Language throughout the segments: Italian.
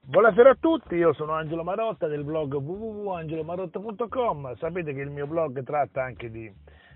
Buonasera a tutti, io sono Angelo Marotta del blog www.angelomarotta.com. Sapete che il mio blog tratta anche di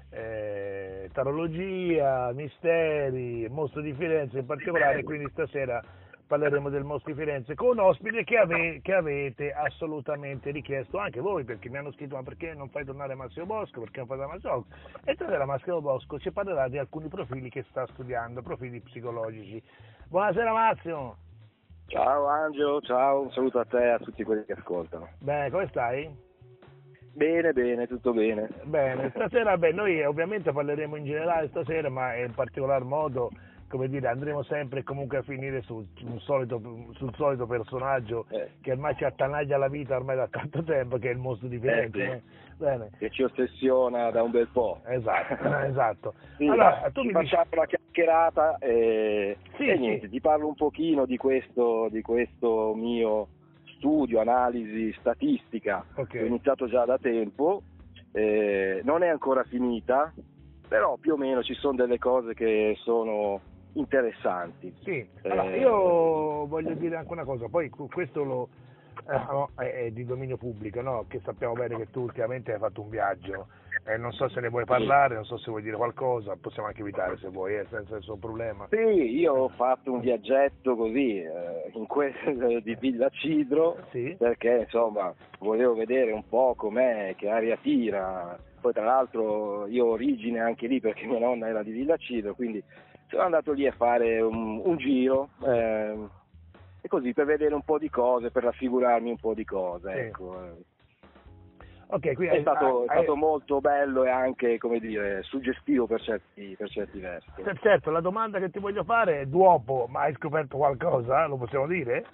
tarologia, misteri, mostro di Firenze in particolare, quindi stasera parleremo del mostro di Firenze con un ospite che avete assolutamente richiesto anche voi, perché mi hanno scritto: ma perché non fai tornare Massimo Bosco, perché non fai tornare Massimo Bosco? E tornerà Massimo Bosco, ci parlerà di alcuni profili che sta studiando, profili psicologici. Buonasera Massimo! Ciao Angelo, ciao, un saluto a te e a tutti quelli che ascoltano. Bene, come stai? Bene, tutto bene. Bene, stasera noi ovviamente parleremo in generale stasera, ma in particolar modo, come dire, andremo sempre comunque a finire sul solito personaggio che ormai ci attanaglia la vita ormai da tanto tempo, che è il mostro di Firenze. Sì. No? Bene. Che ci ossessiona da un bel po'. Esatto. Sì, allora, tu facciamo una chiacchierata e niente, sì. ti parlo un pochino di questo mio studio, analisi statistica, Okay. che ho iniziato già da tempo, non è ancora finita, però più o meno ci sono delle cose che sono interessanti. Sì, allora, io voglio dire anche una cosa, poi questo è di dominio pubblico, no? Che sappiamo bene che tu ultimamente hai fatto un viaggio, non so se ne vuoi parlare, non so se vuoi dire qualcosa, possiamo anche evitare se vuoi, senza nessun problema. Sì, io ho fatto un viaggetto così di Villa Cidro, sì. Perché insomma volevo vedere un po' com'è, che aria tira. Poi tra l'altro io ho origine anche lì perché mia nonna era di Villa Cidro, quindi sono andato lì a fare un giro e così per vedere un po' di cose, per raffigurarmi un po' di cose. Sì. Ecco. Okay, è stato molto bello e anche, come dire, suggestivo per certi versi. Certo, la domanda che ti voglio fare è: dopo, ma hai scoperto qualcosa? Lo possiamo dire?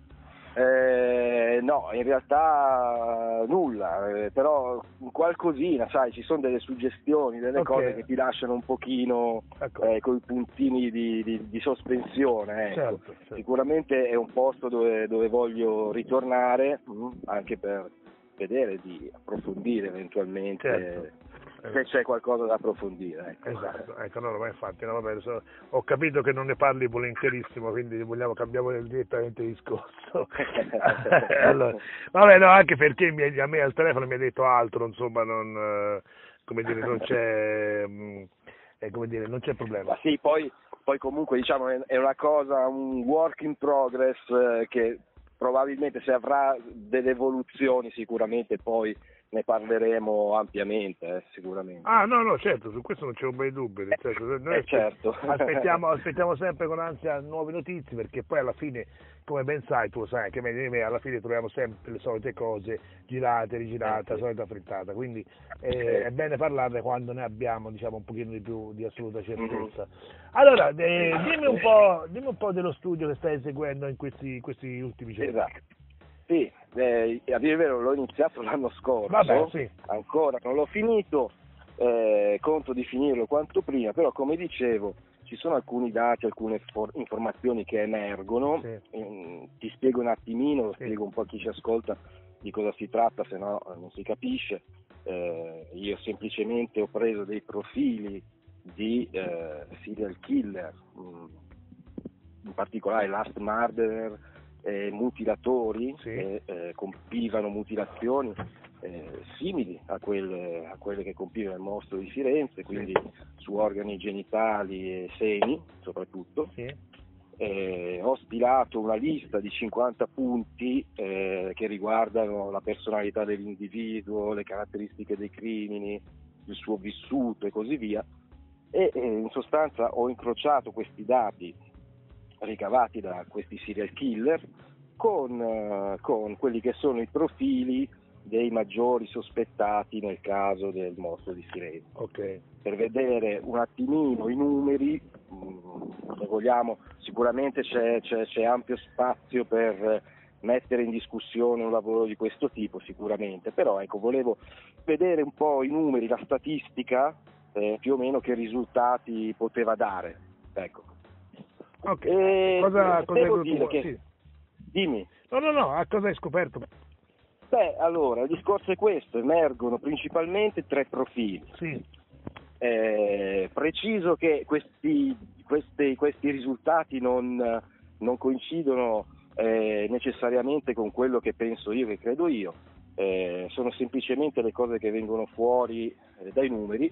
No, in realtà nulla, però qualcosina, sai, ci sono delle suggestioni, delle cose che ti lasciano un pochino con i puntini di sospensione. Ecco. Certo. Sicuramente è un posto dove certo ritornare, anche per vedere di approfondire eventualmente se c'è qualcosa da approfondire. Ecco. Esatto, no, ma infatti, no, vabbè, ho capito che non ne parli volentierissimo, quindi cambiamo direttamente discorso. Allora, vabbè, no, anche perché a me al telefono mi ha detto altro, insomma, non c'è, non c'è problema. Ma sì, poi comunque diciamo è una cosa, un work in progress che probabilmente se avrà delle evoluzioni sicuramente poi ne parleremo ampiamente, sicuramente. Ah, no, certo, su questo non c'è un bel dubbio, nel senso, noi certo. aspettiamo sempre con ansia nuove notizie, perché poi alla fine, come ben sai, tu sai che meglio di me, alla fine troviamo sempre le solite cose, girate, rigirate, la solita frittata, quindi è bene parlarne quando ne abbiamo, diciamo, un pochino di più di assoluta certezza. Allora, dimmi un po' dello studio che stai eseguendo in questi ultimi giorni. Esatto. Sì, a dire il vero l'ho iniziato l'anno scorso. Vabbè, sì. Ancora non l'ho finito, conto di finirlo quanto prima, però come dicevo ci sono alcuni dati, alcune informazioni che emergono. Ti spiego un attimino, spiego un po' a chi ci ascolta di cosa si tratta, se no non si capisce. Io semplicemente ho preso dei profili di serial killer, in particolare last murderer, mutilatori che compivano mutilazioni simili a quelle che compiva il mostro di Firenze, quindi su organi genitali e seni soprattutto. Ho stilato una lista di 50 punti che riguardano la personalità dell'individuo, le caratteristiche dei crimini, il suo vissuto e così via, e in sostanza ho incrociato questi dati ricavati da questi serial killer con quelli che sono i profili dei maggiori sospettati nel caso del mostro di Firenze. Per vedere un attimino i numeri, se vogliamo, sicuramente c'è ampio spazio per mettere in discussione un lavoro di questo tipo, sicuramente, però ecco, volevo vedere un po' i numeri, la statistica, più o meno che risultati poteva dare. Ecco. Cosa devo dire che... Dimmi. No, a cosa hai scoperto? Allora, il discorso è questo: emergono principalmente 3 profili. Preciso che questi risultati non coincidono necessariamente con quello che penso io, che credo io, sono semplicemente le cose che vengono fuori dai numeri,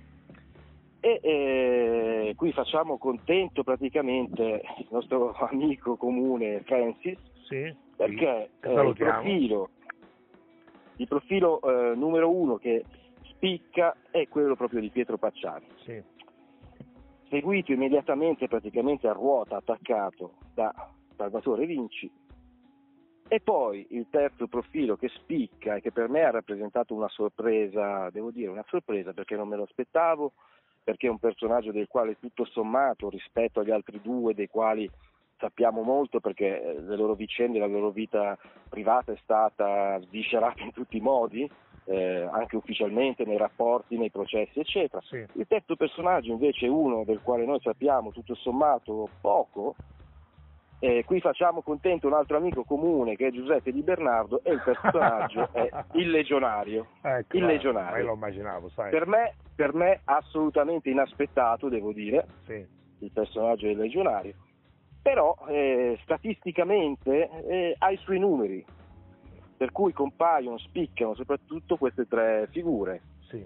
e qui facciamo contento praticamente il nostro amico comune Francis, sì, perché salutiamo. il profilo numero 1 che spicca è quello proprio di Pietro Pacciani, sì, seguito immediatamente praticamente a ruota, attaccato da Salvatore Vinci, e poi il terzo profilo che spicca e che per me ha rappresentato una sorpresa, devo dire una sorpresa perché non me lo aspettavo, perché è un personaggio del quale tutto sommato rispetto agli altri due, dei quali sappiamo molto perché le loro vicende, la loro vita privata è stata sviscerata in tutti i modi, anche ufficialmente, nei rapporti, nei processi, eccetera. sì. Il terzo personaggio invece è uno del quale noi sappiamo tutto sommato poco. Qui facciamo contento un altro amico comune che è Giuseppe Di Bernardo, e il personaggio è il Legionario. Ecco, il ma Legionario. io lo immaginavo, sai. Per me assolutamente inaspettato, devo dire, Sì. il personaggio del Legionario, però statisticamente ha i suoi numeri, per cui compaiono, spiccano soprattutto queste tre figure. Sì.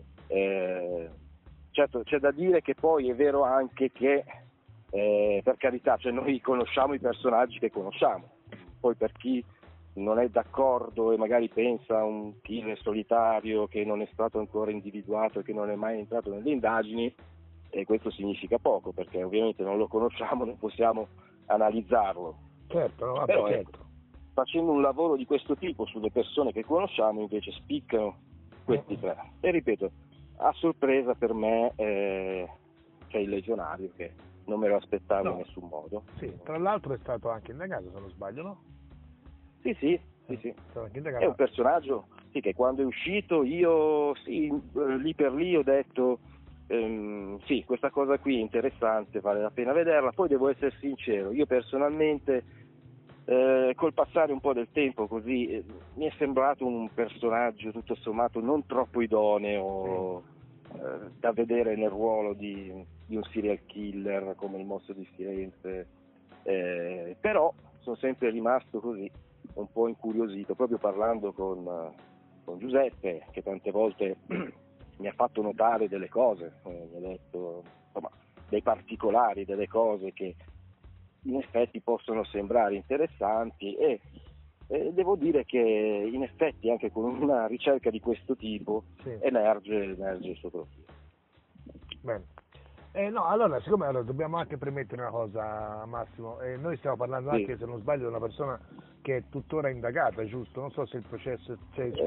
Certo, c'è da dire che poi è vero anche che per carità, cioè noi conosciamo i personaggi che conosciamo, poi per chi non è d'accordo e magari pensa a un killer solitario che non è stato ancora individuato e che non è mai entrato nelle indagini, questo significa poco, perché ovviamente non lo conosciamo, non possiamo analizzarlo. Certo, no, vabbè, però certo. Facendo un lavoro di questo tipo sulle persone che conosciamo invece spiccano questi tre, e ripeto, a sorpresa per me c'è il Legionario, che non me lo aspettavo in nessun modo. Sì, tra l'altro è stato anche indagato, se non sbaglio, no? Sì. È un personaggio che quando è uscito io lì per lì ho detto sì, questa cosa qui è interessante, vale la pena vederla. Poi devo essere sincero, io personalmente col passare un po' del tempo così mi è sembrato un personaggio tutto sommato non troppo idoneo da vedere nel ruolo di un serial killer come il Mostro di Firenze, però sono sempre rimasto così un po' incuriosito, proprio parlando con Giuseppe, che tante volte mi ha fatto notare delle cose, mi ha detto insomma dei particolari, delle cose che in effetti possono sembrare interessanti, e devo dire che in effetti anche con una ricerca di questo tipo emerge il suo profilo. Bene. No, allora, siccome dobbiamo anche premettere una cosa, Massimo, noi stiamo parlando anche, se non sbaglio, di una persona che è tuttora indagata, giusto? Non so se il processo,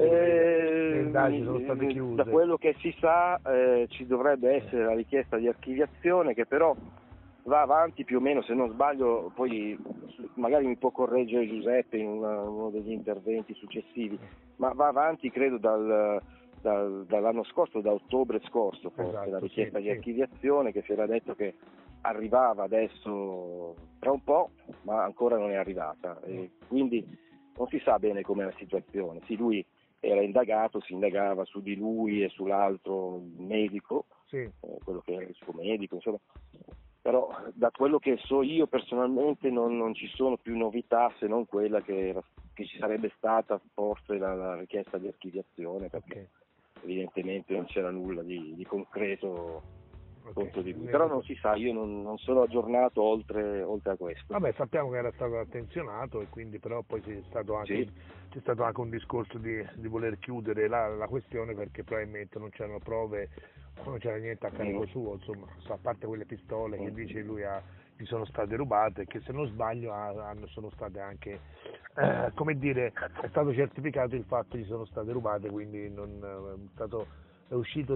le indagini sono state chiuse. Da quello che si sa ci dovrebbe essere la richiesta di archiviazione, che però va avanti più o meno, se non sbaglio, poi magari mi può correggere Giuseppe in uno degli interventi successivi, ma va avanti credo dall'anno scorso, da ottobre scorso forse, esatto, la richiesta di archiviazione, che si era detto che arrivava adesso tra un po', ma ancora non è arrivata, e quindi non si sa bene com'è la situazione. Sì, lui era indagato, si indagava su di lui e sull'altro medico, quello che era il suo medico, insomma. Però da quello che so io personalmente non ci sono più novità, se non quella che ci sarebbe stata forse la richiesta di archiviazione, perché evidentemente non c'era nulla di concreto contro di lui. Però non si sa, io non sono aggiornato oltre a questo. Vabbè, sappiamo che era stato attenzionato, e quindi però poi c'è stato anche un discorso di voler chiudere la questione, perché probabilmente non c'erano prove, non c'era niente a carico suo, insomma, a parte quelle pistole che dice lui gli sono state rubate, che se non sbaglio sono state anche, come dire, è stato certificato il fatto che gli sono state rubate, quindi è uscito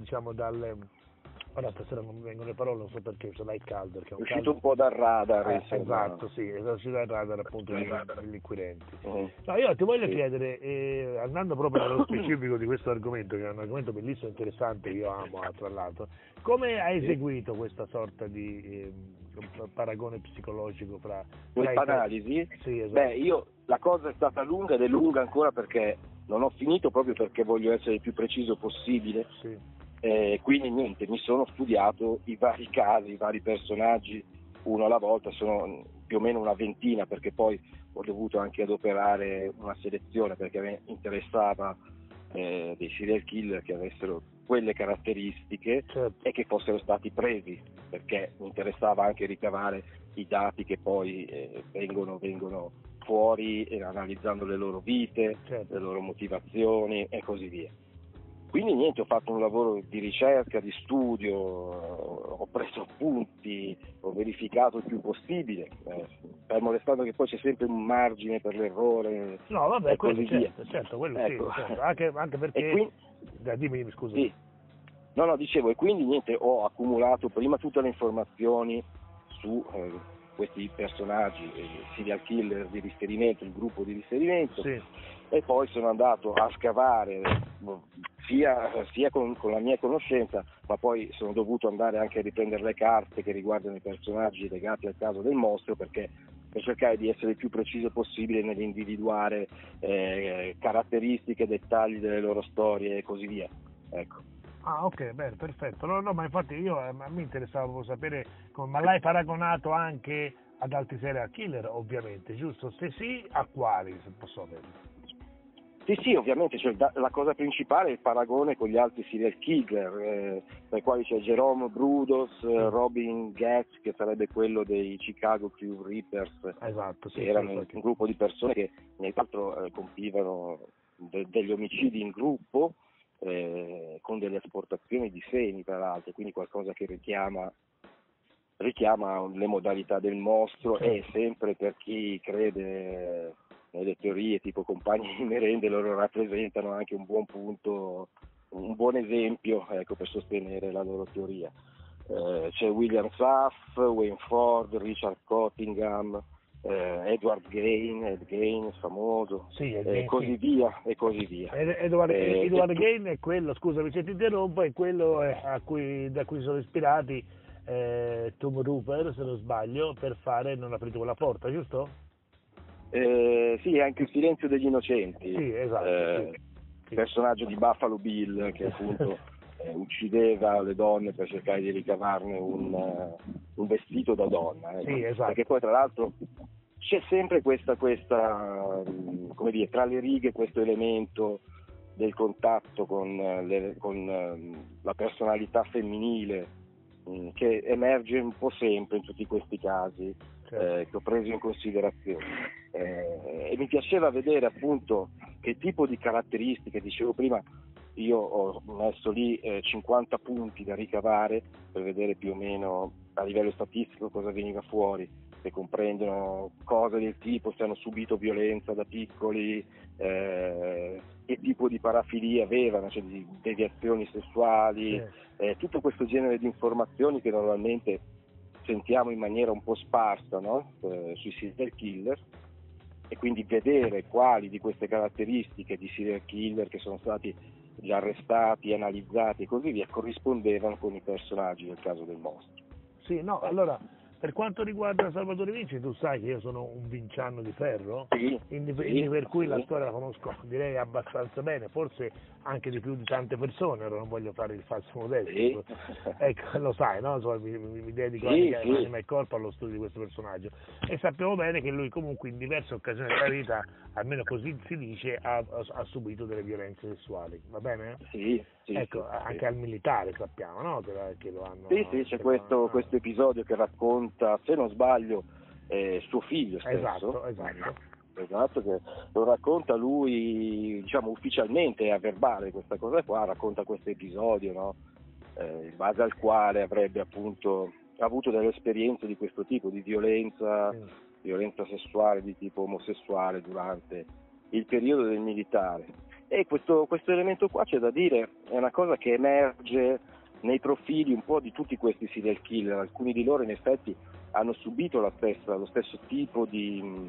ora stasera non mi vengono le parole, non so perché, ce l'hai il caldo. È uscito un po' dal radar. Esatto, sì, è uscito dal radar appunto degli inquirenti. No, io ti voglio chiedere, andando proprio nello specifico di questo argomento, che è un argomento bellissimo e interessante, che io amo tra l'altro, come hai eseguito questa sorta di paragone psicologico fra questa analisi? Sì, esatto. Beh, la cosa è stata lunga, ed è lunga ancora perché non ho finito, proprio perché voglio essere il più preciso possibile. Quindi niente, mi sono studiato i vari casi, i vari personaggi, uno alla volta, sono più o meno una ventina, perché poi ho dovuto anche adoperare una selezione perché a me interessava dei serial killer che avessero quelle caratteristiche, certo, e che fossero stati presi, perché mi interessava anche ricavare i dati che poi vengono fuori, analizzando le loro vite, certo. le loro motivazioni e così via. Quindi niente, ho fatto un lavoro di ricerca, di studio, ho preso appunti, ho verificato il più possibile, fermo restando che poi c'è sempre un margine per l'errore, No, vabbè, e quello così via. certo, quello Ecco. sì, certo. Anche perché... E quindi, dimmi, scusa. sì. No, dicevo, e quindi niente, ho accumulato prima tutte le informazioni su questi personaggi, serial killer di riferimento, il gruppo di riferimento, Sì. e poi sono andato a scavare sia con la mia conoscenza, ma poi sono dovuto andare anche a riprendere le carte che riguardano i personaggi legati al caso del mostro, per cercare di essere il più preciso possibile nell'individuare caratteristiche, dettagli delle loro storie e così via. Ecco. Ah, ok, bene, perfetto. No, ma infatti a me interessava proprio sapere, ma l'hai paragonato anche ad altri serial killer, ovviamente, giusto? Se sì, a quali, se posso avere? Sì, ovviamente, cioè, la cosa principale è il paragone con gli altri serial killer, tra i quali c'è Jerome Brudos, Robin Getz, che sarebbe quello dei Chicago Crew Reapers, Esatto, sì, che erano un gruppo di persone che tra l'altro compivano degli omicidi in gruppo, con delle esportazioni di semi, tra l'altro, quindi qualcosa che richiama le modalità del mostro, e sempre per chi crede nelle teorie tipo compagni di merende, loro rappresentano anche un buon punto, un buon esempio, ecco, per sostenere la loro teoria. C'è William Saff, Wayne Ford, Richard Cottingham, Edward Gain, famoso, sì, e così via, e così via. Edward Gain è quello, scusami se ti interrompo, è quello da cui sono ispirati Tom Rooper, se non sbaglio, per fare Non aprite quella porta, giusto? Sì, anche Il silenzio degli innocenti, sì, esatto, sì. Personaggio di Buffalo Bill che appunto uccideva le donne per cercare di ricavarne un vestito da donna, sì, esatto. Perché poi tra l'altro c'è sempre questa come dire, tra le righe, questo elemento del contatto con la personalità femminile, che emerge un po' sempre in tutti questi casi, che ho preso in considerazione, e mi piaceva vedere appunto che tipo di caratteristiche, dicevo prima, io ho messo lì 50 punti da ricavare per vedere più o meno a livello statistico cosa veniva fuori, che comprendono cose del tipo se hanno subito violenza da piccoli, che tipo di parafilia avevano, cioè di deviazioni sessuali, tutto questo genere di informazioni che normalmente sentiamo in maniera un po' sparsa, no? Sui serial killer, e quindi vedere quali di queste caratteristiche di serial killer che sono stati già arrestati, analizzati e così via corrispondevano con i personaggi del caso del mostro. Sì, no, allora, per quanto riguarda Salvatore Vinci, tu sai che io sono un vinciano di ferro, Sì, per cui la storia la conosco, direi, abbastanza bene, forse anche di più di tante persone, ora non voglio fare il falso modesto, ecco, lo sai, no? Insomma, mi dedico anima e corpo allo studio di questo personaggio, e sappiamo bene che lui comunque in diverse occasioni della vita, almeno così si dice, ha subito delle violenze sessuali, va bene? Sì, ecco, anche al militare sappiamo, no? Che lo hanno... Sì, c'è questo episodio che racconta, se non sbaglio, suo figlio stesso. Esatto, che lo racconta lui, diciamo, ufficialmente, a verbale questa cosa qua, racconta questo episodio, no? In base al quale avrebbe appunto avuto delle esperienze di questo tipo, di violenza sessuale di tipo omosessuale durante il periodo del militare. E questo elemento qua, c'è da dire, è una cosa che emerge nei profili un po' di tutti questi serial killer. Alcuni di loro in effetti hanno subito lo stesso tipo di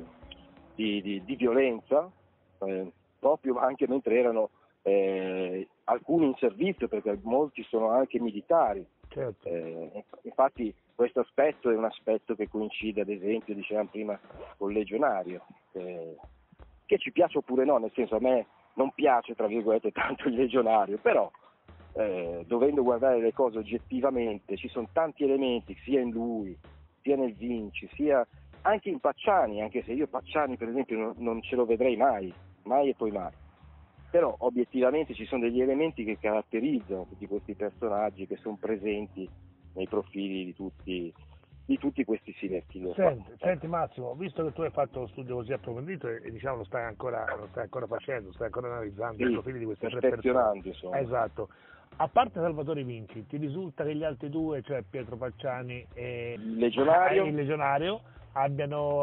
violenza, proprio anche mentre erano alcuni in servizio, perché molti sono anche militari. Certo. Infatti questo aspetto è un aspetto che coincide, ad esempio, dicevamo prima, col legionario, che ci piace oppure no, nel senso, a me non piace, tra virgolette, tanto il legionario, però dovendo guardare le cose oggettivamente, ci sono tanti elementi sia in lui, sia nel Vinci, sia anche in Pacciani, anche se io Pacciani per esempio non ce lo vedrei mai e poi mai. Però obiettivamente ci sono degli elementi che caratterizzano tutti questi personaggi, che sono presenti nei profili di tutti questi serial killer. Senti Massimo, visto che tu hai fatto uno studio così approfondito e diciamo lo stai ancora facendo, stai ancora analizzando i profili di queste tre persone. Insomma. Esatto. A parte Salvatore Vinci, ti risulta che gli altri due, cioè Pietro Pacciani e il Legionario, abbiano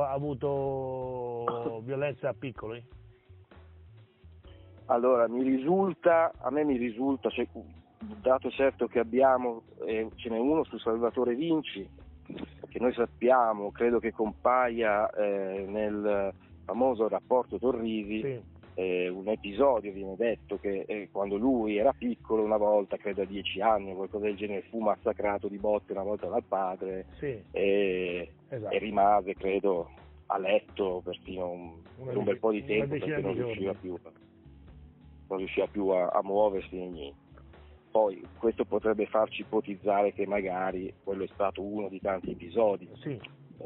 avuto violenza a piccoli? Allora, a me mi risulta, cioè, dato certo che abbiamo, ce n'è uno su Salvatore Vinci, che noi sappiamo, credo che compaia nel famoso rapporto Torrisi, sì. Un episodio viene detto che quando lui era piccolo, una volta, credo a 10 anni o qualcosa del genere, fu massacrato di botte una volta dal padre, sì. Esatto. E rimase, credo, a letto persino per un bel po' di tempo, perché non riusciva più a muoversi né niente. Poi questo potrebbe farci ipotizzare che magari quello è stato uno di tanti episodi. Sì.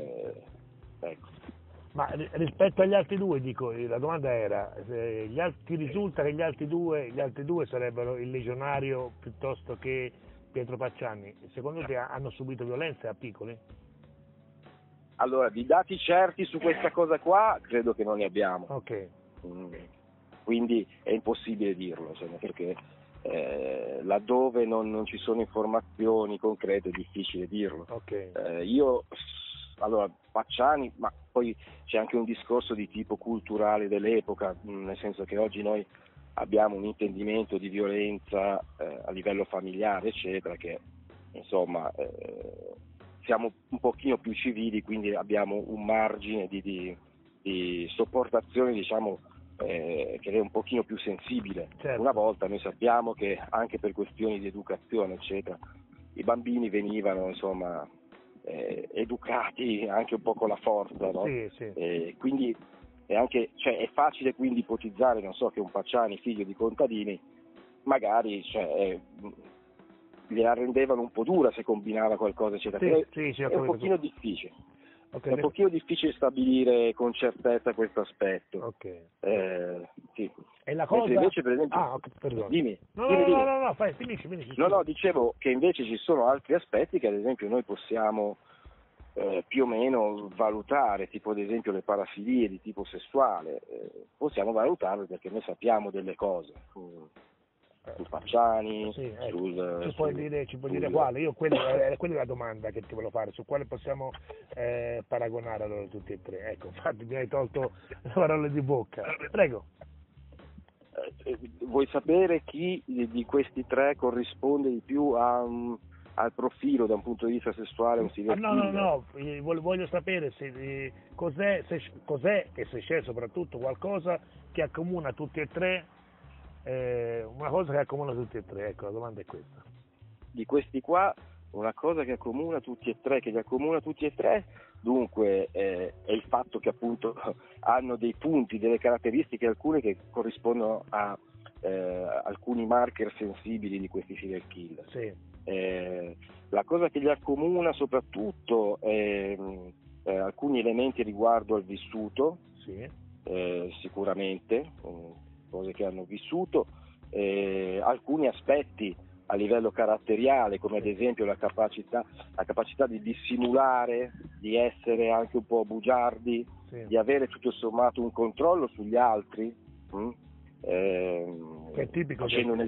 Ecco. Ma rispetto agli altri due, dico, la domanda era, ti risulta che gli altri due sarebbero il Legionario piuttosto che Pietro Pacciani? Secondo te hanno subito violenze a piccoli? Allora, di dati certi su questa cosa qua, credo che non ne abbiamo. Ok. Quindi è impossibile dirlo, perché laddove non ci sono informazioni concrete è difficile dirlo. Okay. Allora, Pacciani, ma poi c'è anche un discorso di tipo culturale dell'epoca, nel senso che oggi noi abbiamo un intendimento di violenza a livello familiare, eccetera, che insomma siamo un pochino più civili, quindi abbiamo un margine di sopportazione, diciamo, che è un pochino più sensibile. Certo. Una volta noi sappiamo che anche per questioni di educazione, eccetera, i bambini venivano, insomma, educati anche un po' con la forza, no? Sì. Quindi è facile quindi ipotizzare, non so, che un Pacciani, figlio di contadini, magari gliela rendevano un po' dura se combinava qualcosa, eccetera. Sì, è un pochino difficile. Okay. È un pochino difficile stabilire con certezza questo aspetto. Ok. Sì. E la cosa... Invece, per esempio... perdone. Dimmi. No, finisci. No, dicevo che invece ci sono altri aspetti che ad esempio noi possiamo più o meno valutare, tipo ad esempio le parafilie di tipo sessuale, possiamo valutarle perché noi sappiamo delle cose. Su Pacciani, sì, ci puoi dire quale? Quella è la domanda che ti volevo fare, su quale possiamo paragonare allora tutti e tre. Ecco, infatti mi hai tolto le parole di bocca. Prego. Vuoi sapere chi di questi tre corrisponde di più al profilo da un punto di vista sessuale un serial killer? No, voglio sapere cos'è e se c'è soprattutto qualcosa che accomuna tutti e tre. Una cosa che accomuna tutti e tre, ecco, la domanda è questa. Di questi qua, una cosa che accomuna tutti e tre, dunque è il fatto che appunto hanno dei punti, delle caratteristiche, alcune che corrispondono a alcuni marker sensibili di questi serial killer. Sì. La cosa che li accomuna soprattutto è alcuni elementi riguardo al vissuto, sì. Sicuramente, cose che hanno vissuto, alcuni aspetti a livello caratteriale, come ad esempio la capacità di dissimulare, di essere anche un po' bugiardi, sì. di avere tutto sommato un controllo sugli altri. Che è tipico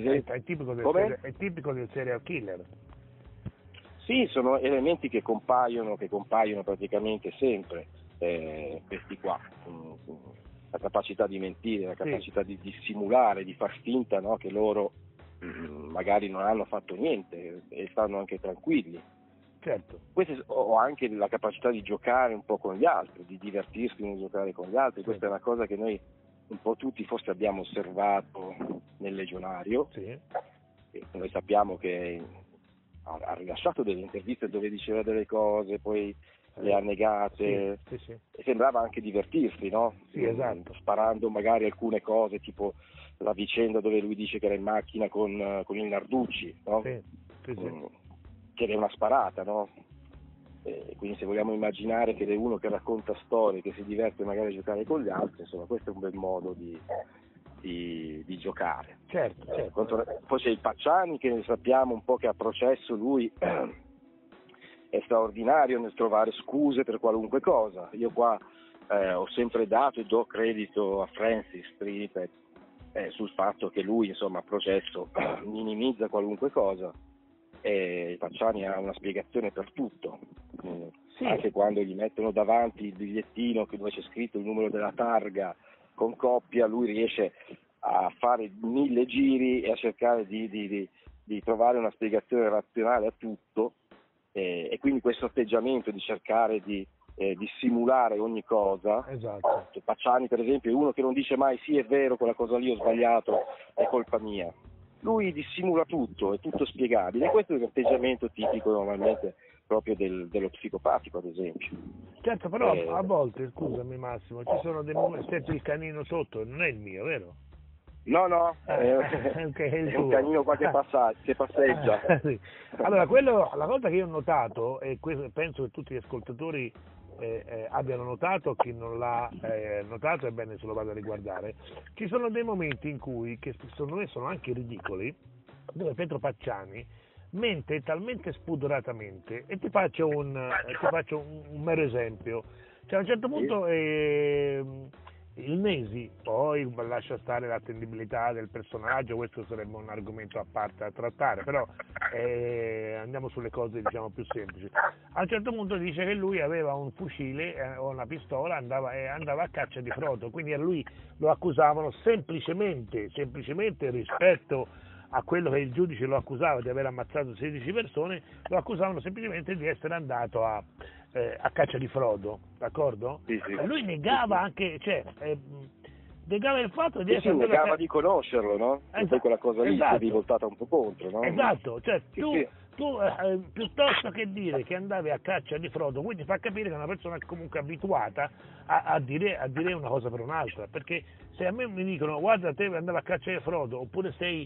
del serial killer. Sì, sono elementi che compaiono praticamente sempre, questi qua. La capacità di mentire, la capacità di dissimulare, di far finta, no, che loro magari non hanno fatto niente e stanno anche tranquilli. Certo. O anche la capacità di giocare un po' con gli altri, di divertirsi nel giocare con gli altri. Sì. Questa è una cosa che noi un po' tutti forse abbiamo osservato nel Legionario. Sì. E noi sappiamo che ha rilasciato delle interviste dove diceva delle cose, poi le ha negate, sì. E sembrava anche divertirsi, no? Sì, esatto. Sparando magari alcune cose, tipo la vicenda dove lui dice che era in macchina con il Narducci, no? Sì. Che è una sparata, no? quindi se vogliamo immaginare che è uno che racconta storie, che si diverte magari a giocare con gli altri, insomma questo è un bel modo di giocare. Certo. Poi c'è il Pacciani, che sappiamo un po' che a processo lui è straordinario nel trovare scuse per qualunque cosa. Io qua ho sempre dato e do credito a Francis Tripet sul fatto che lui, insomma, a processo minimizza qualunque cosa, e Pacciani ha una spiegazione per tutto. Sì. Anche quando gli mettono davanti il bigliettino dove c'è scritto il numero della targa con coppia, lui riesce a fare 1000 giri e a cercare di trovare una spiegazione razionale a tutto, e quindi questo atteggiamento di cercare di simulare ogni cosa. Esatto. Pacciani per esempio è uno che non dice mai sì è vero, quella cosa lì ho sbagliato, è colpa mia. Lui dissimula tutto, è tutto spiegabile, e questo è un atteggiamento tipico normalmente proprio dello psicopatico, ad esempio. Certo, però a volte, scusami Massimo, ci sono dei momenti, senti il canino sotto, non è il mio, vero? No, è un canino qua che passeggia. Sì. Allora, la cosa che io ho notato, e penso che tutti gli ascoltatori abbiano notato, chi non l'ha notato è bene se lo vada a riguardare, ci sono dei momenti in cui, che secondo me sono anche ridicoli, dove Pietro Pacciani mente talmente spudoratamente, e ti faccio un mero esempio. Cioè, a un certo punto il Nesi, poi lascia stare l'attendibilità del personaggio, questo sarebbe un argomento a parte da trattare, però andiamo sulle cose diciamo più semplici. A un certo punto dice che lui aveva un fucile o una pistola, andava a caccia di Frodo, quindi a lui lo accusavano semplicemente rispetto a quello che il giudice lo accusava di aver ammazzato 16 persone, lo accusavano semplicemente di essere andato a caccia di Frodo, d'accordo? Sì. Lui negava anche, negava il fatto di essere andato negava di conoscerlo, no? Esatto, poi quella cosa lì esatto. si è rivoltata un po' contro, no? Esatto, cioè tu piuttosto che dire che andavi a caccia di Frodo, quindi fa capire che è una persona comunque abituata a dire una cosa per un'altra, perché se a me mi dicono guarda te andavi a caccia di Frodo, oppure sei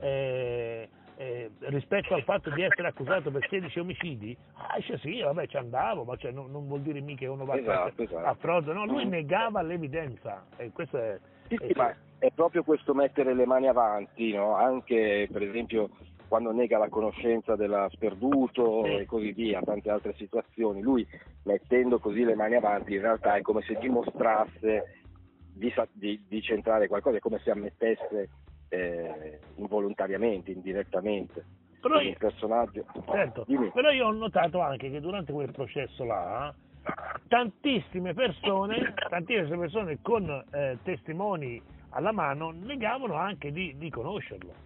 rispetto al fatto di essere accusato per 16 omicidi, dice sì, vabbè ci andavo, ma cioè, non vuol dire mica che uno va a Frodo, no, lui negava l'evidenza, e questo è... Sì, ma è proprio questo mettere le mani avanti, no? Anche per esempio quando nega la conoscenza della sperduto e così via, tante altre situazioni, lui mettendo così le mani avanti in realtà è come se dimostrasse di centrare qualcosa, è come se ammettesse involontariamente, indirettamente. Però il personaggio. Certo, però io ho notato anche che durante quel processo là tantissime persone con testimoni alla mano negavano anche di conoscerlo.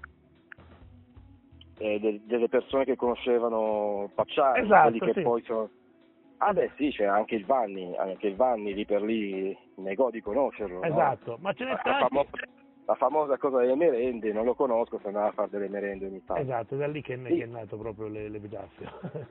Delle persone che conoscevano Pacciani, esatto, quelli che poi sono... Ah beh sì, c'è anche il Vanni lì per lì negò di conoscerlo. Esatto, no? Ma ce n'è tanti. La famosa cosa delle merende, non lo conosco, se andava a fare delle merende ogni tanto. Esatto, da lì che è nato proprio l'epitaffio.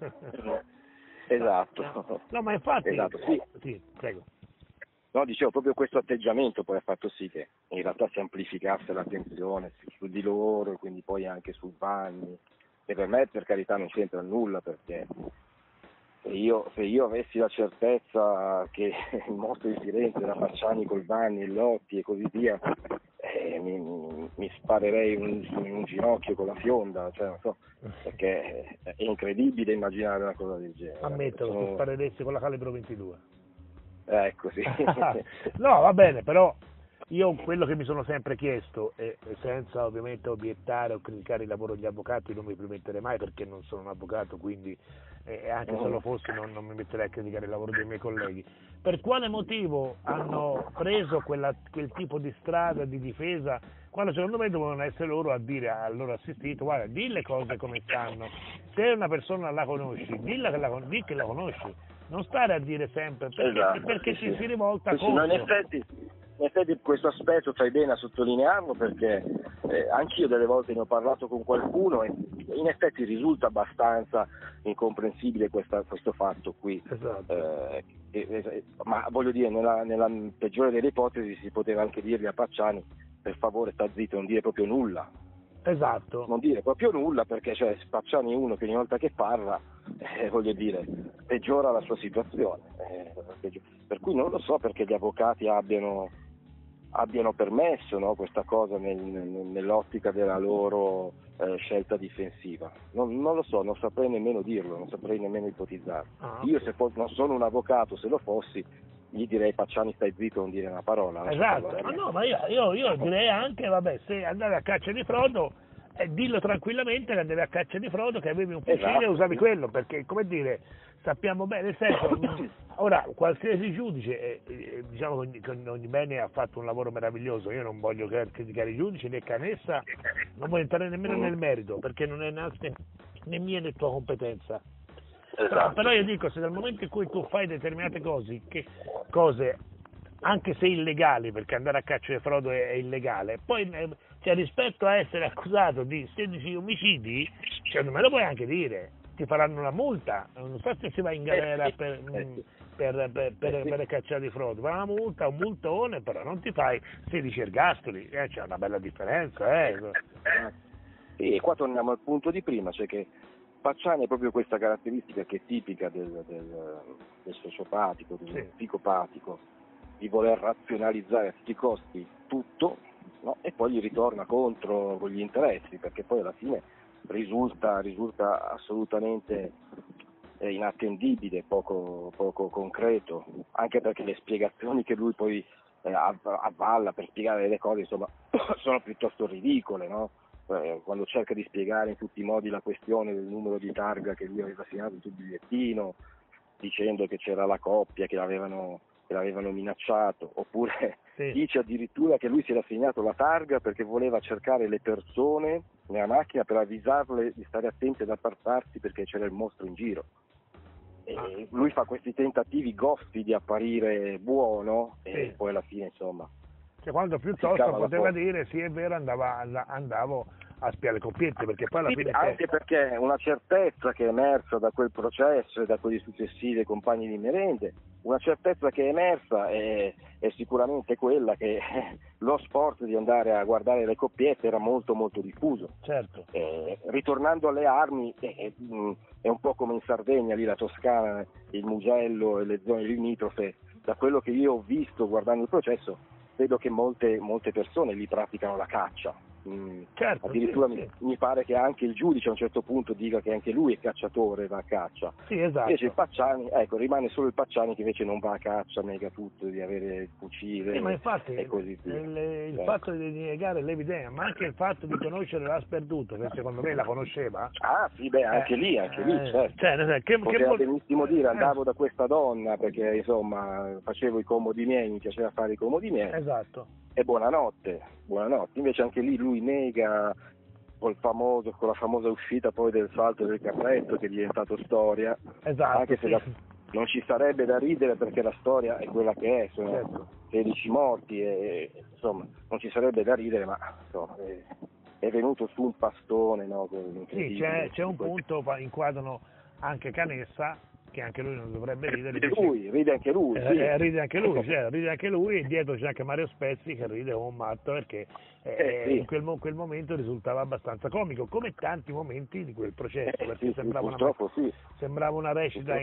Esatto. No, ma infatti... Esatto, sì, prego. No, dicevo, proprio questo atteggiamento poi ha fatto sì che in realtà si amplificasse l'attenzione su di loro, quindi poi anche sul Vanni, e per me per carità non c'entra nulla, perché se io avessi la certezza che il mostro di Firenze era Pacciani col Vanni e Lotti e così via, mi sparerei in un ginocchio con la fionda, cioè non so, perché è incredibile immaginare una cosa del genere. Ammetto, ti spareresti con la calibro 22. Ecco, sì. No, va bene, però io quello che mi sono sempre chiesto, e senza ovviamente obiettare o criticare il lavoro degli avvocati, non mi permetterei mai, perché non sono un avvocato, quindi anche se lo fossi non mi metterei a criticare il lavoro dei miei colleghi, per quale motivo hanno preso quel tipo di strada di difesa, quando secondo me dovevano essere loro a dire al loro assistito: guarda, di le cose come stanno, se una persona la conosci, di che la conosci, non stare a dire sempre perché ci si rivolta contro. No, in effetti questo aspetto fai bene a sottolinearlo, perché anch'io delle volte ne ho parlato con qualcuno e in effetti risulta abbastanza incomprensibile questo fatto qui. Esatto. Ma voglio dire, nella peggiore delle ipotesi si poteva anche dirgli a Pacciani: per favore sta zitto, non dire proprio nulla. Esatto. Non dire proprio nulla, perché cioè, Pacciani è uno che ogni volta che parla, voglio dire, peggiora la sua situazione. Per cui non lo so perché gli avvocati abbiano permesso, no, questa cosa nell'ottica della loro scelta difensiva. Non lo so, non saprei nemmeno dirlo, non saprei nemmeno ipotizzarlo. Okay. Io se non sono un avvocato, se lo fossi, gli direi: Pacciani, stai zitto, non dire una parola. Esatto, ma io direi anche, vabbè, se andavi a caccia di Frodo, dillo tranquillamente che andavi a caccia di Frodo, che avevi un fucile, Esatto, e usavi sì. quello, perché, come dire, sappiamo bene, nel senso, ora, qualsiasi giudice, diciamo che ogni bene ha fatto un lavoro meraviglioso, io non voglio criticare i giudici, né Canessa, non voglio entrare nemmeno nel merito, perché non è né mia né tua competenza. Esatto. Però io dico, se dal momento in cui tu fai determinate cose anche se illegali, perché andare a caccia di Frodo è illegale, poi cioè, rispetto a essere accusato di 16 omicidi, cioè, non me lo puoi anche dire, ti faranno una multa, non so se si va in galera per cacciare di Frodo, ma una multa, un multone, però non ti fai 16 ergastoli, c'è una bella differenza. E qua torniamo al punto di prima, cioè che Pacciani è proprio questa caratteristica che è tipica del sociopatico, del psicopatico, di voler razionalizzare a tutti i costi tutto, no? E poi gli ritorna contro con gli interessi, perché poi alla fine risulta assolutamente inattendibile, poco concreto, anche perché le spiegazioni che lui poi avvalla per spiegare le cose, insomma, sono piuttosto ridicole, no? Quando cerca di spiegare in tutti i modi la questione del numero di targa che lui aveva segnato sul bigliettino, dicendo che c'era la coppia che l'avevano minacciato, oppure dice addirittura che lui si era segnato la targa perché voleva cercare le persone nella macchina per avvisarle di stare attente ad appartarsi perché c'era il mostro in giro. E lui fa questi tentativi goffi di apparire buono e poi alla fine, insomma, cioè, quando piuttosto poteva dire sì, è vero, andavo a spiare le coppiette, perché poi alla fine anche perché una certezza che è emersa da quel processo e da quelli successivi ai compagni di merende, una certezza che è emersa è sicuramente quella che lo sport di andare a guardare le coppiette era molto molto diffuso. Certo. Ritornando alle armi, è un po' come in Sardegna, lì la Toscana, il Mugello e le zone limitrofe. Da quello che io ho visto guardando il processo, vedo che molte persone lì praticano la caccia. Certo, addirittura mi pare che anche il giudice a un certo punto dica che anche lui è cacciatore, va a caccia. Sì, esatto. Invece il Pacciani, rimane solo il Pacciani che invece non va a caccia, nega tutto di avere il fucile, ma infatti e così via. Il fatto di negare l'evidenza, ma anche il fatto di conoscere l'Asperduto, che secondo me la conosceva. Ah sì, anche lì, certo. Poteva benissimo dire: andavo da questa donna perché insomma facevo i comodi miei, mi piaceva fare i comodi miei. Esatto. E buonanotte. Invece anche lì lui nega con la famosa uscita poi del salto del carretto che è diventato storia. Esatto, anche se non ci sarebbe da ridere perché la storia è quella che è, sono 16 morti e insomma non ci sarebbe da ridere, ma insomma, è venuto su un pastone, no? Sì, c'è un punto, inquadrano anche Canessa, che anche lui non dovrebbe ridere. Ride anche lui, sì. Ride anche lui, e dietro c'è anche Mario Spezzi che ride come un matto, perché in quel momento risultava abbastanza comico, come tanti momenti di quel processo, perché sembrava una recita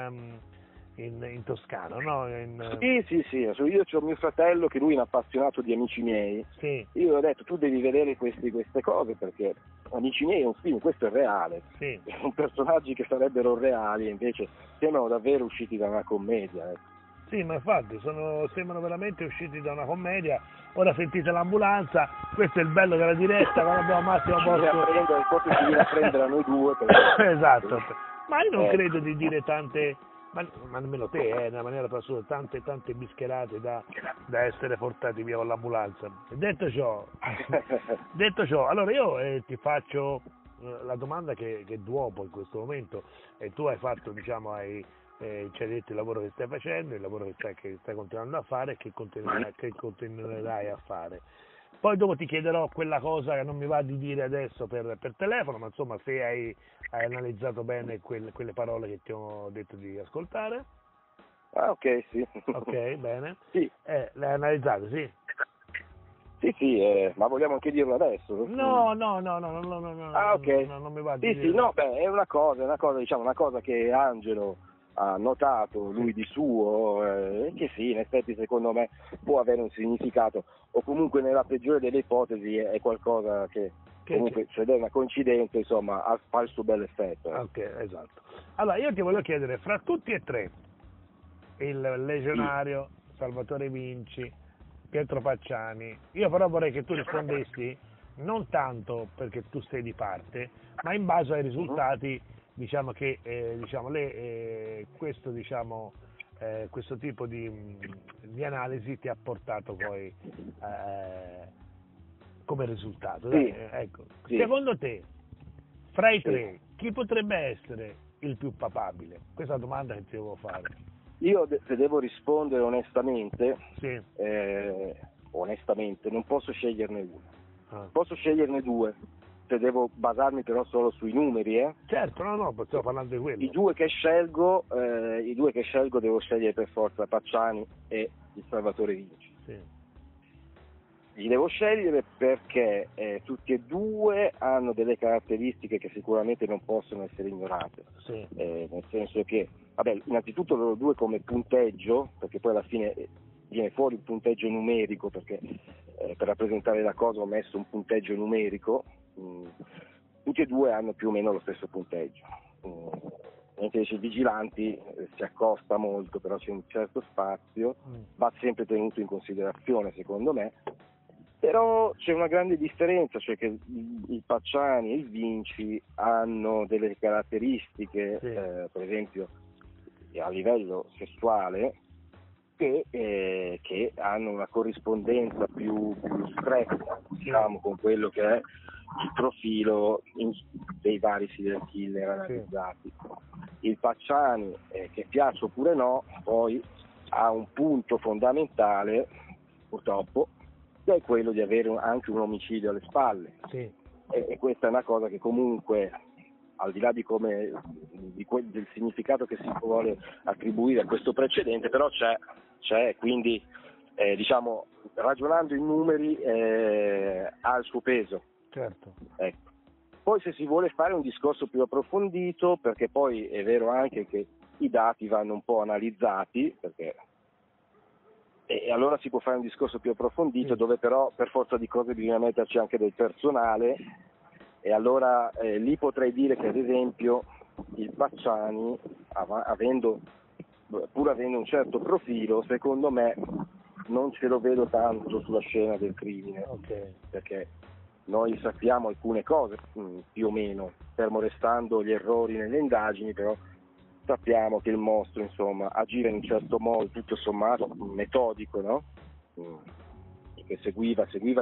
in toscano, no? Sì, io ho mio fratello che lui è un appassionato di Amici miei, io gli ho detto: tu devi vedere queste cose, perché Amici miei è un film, questo è reale, sono personaggi che sarebbero reali e invece sembrano davvero usciti da una commedia. Sì, ma infatti sembrano veramente usciti da una commedia. Ora sentite l'ambulanza, questo è il bello della diretta, quando abbiamo Massimo Forse ci viene a prendere a noi due. Esatto, ma io non credo di dire tante, ma nemmeno te, nella maniera assoluta, tante bischerate da essere portati via con l'ambulanza. Detto ciò, allora io ti faccio la domanda che dopo in questo momento, e tu hai fatto, diciamo, ci hai detto il lavoro che stai facendo, il lavoro che stai continuando a fare e che continuerai a fare. Poi dopo ti chiederò quella cosa che non mi va di dire adesso per telefono, ma insomma se hai analizzato bene quelle parole che ti ho detto di ascoltare. Ah, ok, sì. Ok, bene. Sì. Le hai analizzate, sì? Sì, ma vogliamo anche dirlo adesso? No. Ah, ok. No, non mi va Sì, no, beh, è una cosa che Angelo ha notato lui di suo, che sì, in effetti secondo me può avere un significato, o comunque nella peggiore delle ipotesi è qualcosa che comunque, se è una coincidenza, insomma, fa il suo bel effetto. Ok, esatto. Allora, io ti voglio chiedere, fra tutti e tre, il Legionario, Salvatore Vinci, Pietro Pacciani, io però vorrei che tu rispondessi non tanto perché tu sei di parte, ma in base ai risultati, diciamo che questo tipo di analisi ti ha portato poi come risultato. Sì. Ecco. Sì. Secondo te, fra i tre, chi potrebbe essere il più papabile? Questa è la domanda che ti devo fare. Io se devo rispondere onestamente, Sì. onestamente non posso sceglierne uno. Posso sceglierne due, se devo basarmi però solo sui numeri. Certo, no, stiamo parlando di quello. I due che scelgo devo scegliere per forza Pacciani e il Salvatore Vinci. Sì. Li devo scegliere perché tutti e due hanno delle caratteristiche che sicuramente non possono essere ignorate. Sì. Nel senso che, innanzitutto loro due come punteggio, perché poi alla fine viene fuori un punteggio numerico, perché per rappresentare la cosa ho messo un punteggio numerico, tutti e due hanno più o meno lo stesso punteggio. Mentre i vigilanti si accosta molto, però c'è un certo spazio, va sempre tenuto in considerazione secondo me. Però c'è una grande differenza, cioè che il Pacciani e il Vinci hanno delle caratteristiche, sì. Per esempio a livello sessuale, che hanno una corrispondenza più stretta, diciamo, con quello che è il profilo dei vari serial killer analizzati. Il Pacciani, che piaccia oppure no, poi ha un punto fondamentale, purtroppo, che è quello di avere anche un omicidio alle spalle. Sì. E questa è una cosa che comunque, al di là del significato che si vuole attribuire a questo precedente, però c'è, quindi diciamo, ragionando in numeri ha il suo peso. Certo. Ecco. Poi se si vuole fare un discorso più approfondito, perché poi è vero anche che i dati vanno un po' analizzati, e allora si può fare un discorso più approfondito, dove però per forza di cose bisogna metterci anche del personale, e allora lì potrei dire che ad esempio il Pacciani, pur avendo un certo profilo, secondo me non ce lo vedo tanto sulla scena del crimine, perché noi sappiamo alcune cose più o meno, fermo restando gli errori nelle indagini, però sappiamo che il mostro, insomma, agiva in un certo modo, tutto sommato, metodico, no? Che seguiva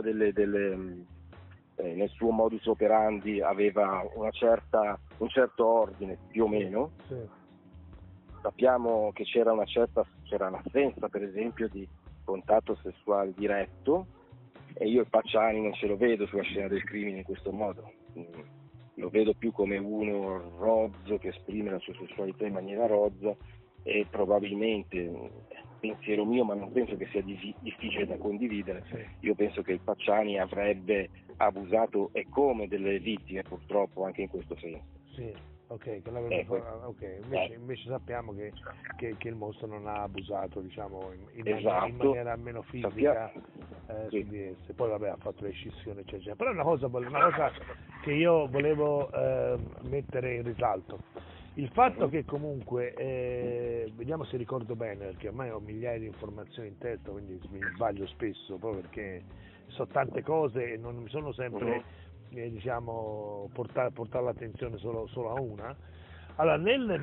nel suo modus operandi aveva un certo ordine, più o meno. Sì. Sappiamo che c'era un'assenza, per esempio, di contatto sessuale diretto, e io il Pacciani non ce lo vedo sulla scena del crimine in questo modo. Lo vedo più come uno rozzo che esprime la sua sessualità in maniera rozza, e probabilmente, pensiero mio, ma non penso che sia difficile da condividere, io penso che il Pacciani avrebbe abusato e come delle vittime, purtroppo, anche in questo senso. Sì, invece sappiamo che il mostro non ha abusato, diciamo, in maniera meno fisica su di esse. Poi ha fatto le scissioni, eccetera. Però è una cosa che io volevo mettere in risalto. Il fatto che comunque, vediamo se ricordo bene, perché ormai ho migliaia di informazioni in testa, quindi mi sbaglio spesso, proprio perché so tante cose e non mi sono sempre portare l'attenzione solo a una. Allora, nel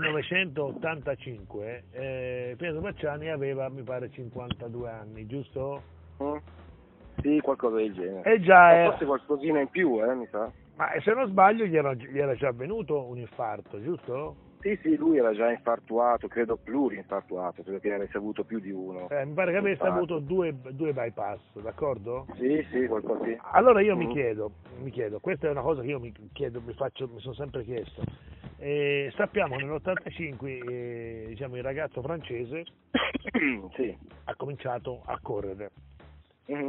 1985 Pietro Pacciani aveva, mi pare, 52 anni, giusto? Sì, qualcosa del genere. Forse qualcosina in più, mi sa. Ma se non sbaglio gli era già avvenuto un infarto, giusto? Sì, lui era già infartuato, credo plurinfartuato, credo che ne avesse avuto più di uno. Mi pare che avesse avuto due bypass, d'accordo? Sì, qualcosa sì. Allora io mi chiedo, questa è una cosa che io mi sono sempre chiesto. Sappiamo che nell'85 il ragazzo francese ha cominciato a correre.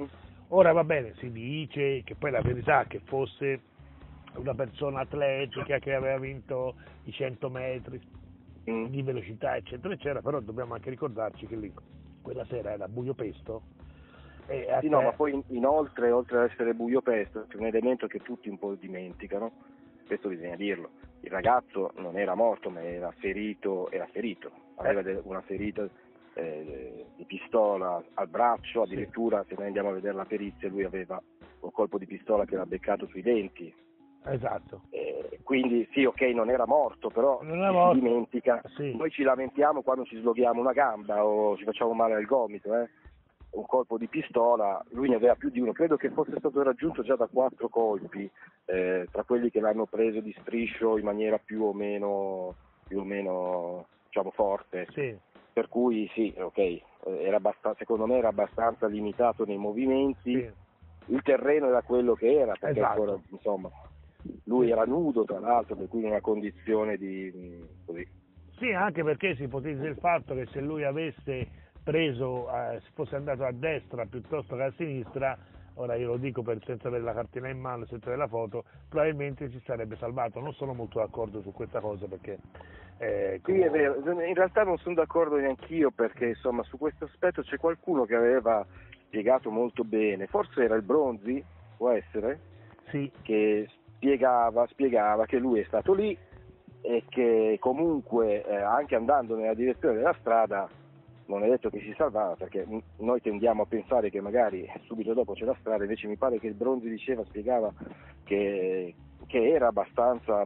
Ora va bene, si dice che poi la verità è che fosse una persona atletica che aveva vinto i 100 metri di velocità, eccetera, eccetera, però dobbiamo anche ricordarci che lì quella sera era buio pesto. Sì, no, ma poi inoltre, oltre ad essere buio pesto, c'è un elemento che tutti un po' dimenticano, questo bisogna dirlo, il ragazzo non era morto, ma era ferito, aveva una ferita di pistola al braccio, addirittura se noi andiamo a vedere la perizia lui aveva un colpo di pistola che era beccato sui denti. Esatto. Quindi sì, ok, non era morto, però si dimentica. Sì. Noi ci lamentiamo quando ci sloghiamo una gamba o ci facciamo male al gomito, un colpo di pistola, lui ne aveva più di uno, credo che fosse stato raggiunto già da 4 colpi, tra quelli che l'hanno preso di striscio in maniera più o meno diciamo forte. Sì. Per cui sì, ok, secondo me era abbastanza limitato nei movimenti, sì. Il terreno era quello che era, perché ancora, insomma, lui era nudo tra l'altro, per cui in una condizione di così. Sì, anche perché si ipotizza il fatto che se lui avesse preso, se fosse andato a destra piuttosto che a sinistra, ora io lo dico senza avere la cartina in mano, senza avere la foto, probabilmente si sarebbe salvato. Non sono molto d'accordo su questa cosa perché... Sì, è vero, in realtà non sono d'accordo neanch'io perché insomma su questo aspetto c'è qualcuno che aveva spiegato molto bene, forse era il Bronzi, può essere? Sì. Che spiegava che lui è stato lì e che comunque anche andando nella direzione della strada non è detto che si salvava, perché noi tendiamo a pensare che magari subito dopo c'è la strada, invece mi pare che il Bronzi spiegava che era abbastanza